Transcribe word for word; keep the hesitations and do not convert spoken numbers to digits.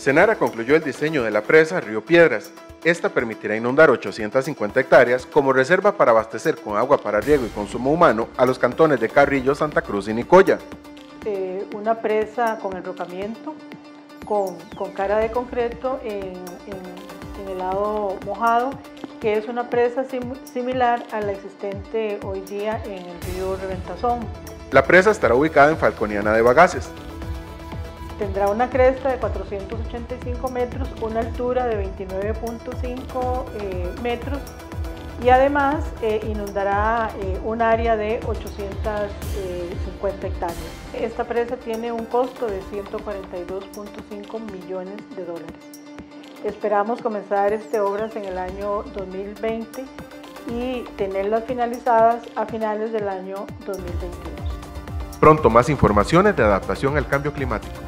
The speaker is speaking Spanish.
Senara concluyó el diseño de la presa Río Piedras. Esta permitirá inundar ochocientas cincuenta hectáreas como reserva para abastecer con agua para riego y consumo humano a los cantones de Carrillo, Santa Cruz y Nicoya. Eh, una presa con enrocamiento, con, con cara de concreto en, en, en el lado mojado, que es una presa sim, similar a la existente hoy día en el río Reventazón. La presa estará ubicada en Falconiana de Bagaces. Tendrá una cresta de cuatrocientos ochenta y cinco metros, una altura de veintinueve punto cinco eh, metros y además eh, inundará eh, un área de ochocientas cincuenta hectáreas. Esta presa tiene un costo de ciento cuarenta y dos punto cinco millones de dólares. Esperamos comenzar este obras en el año dos mil veinte y tenerlas finalizadas a finales del año dos mil veintidós. Pronto más informaciones de adaptación al cambio climático.